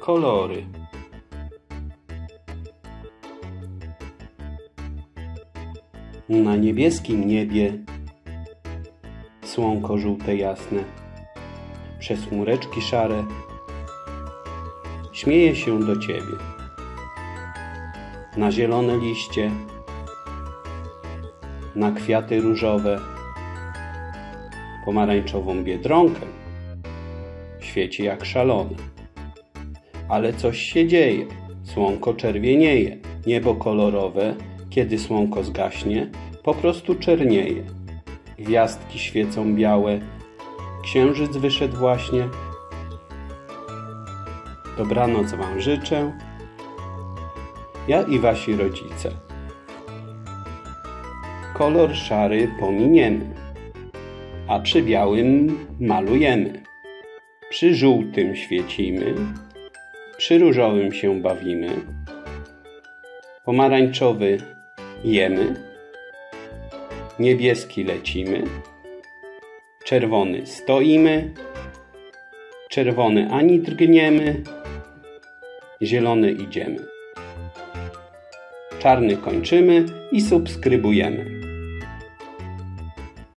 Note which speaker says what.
Speaker 1: kolory. Na niebieskim niebie słonko żółte jasne, przez chmureczki szare śmieje się do ciebie. Na zielone liście, na kwiaty różowe, pomarańczową biedronkę świeci jak szalone. Ale coś się dzieje, słonko czerwienieje, niebo kolorowe, kiedy słonko zgaśnie, po prostu czernieje. Gwiazdki świecą białe, księżyc wyszedł właśnie. Dobranoc wam życzę, ja i wasi rodzice. Kolor szary pominiemy, a przy białym malujemy. Przy żółtym świecimy, przy różowym się bawimy. Pomarańczowy jemy, niebieski lecimy, czerwony stoimy, czerwony ani drgniemy, zielony idziemy. Czarny kończymy i subskrybujemy.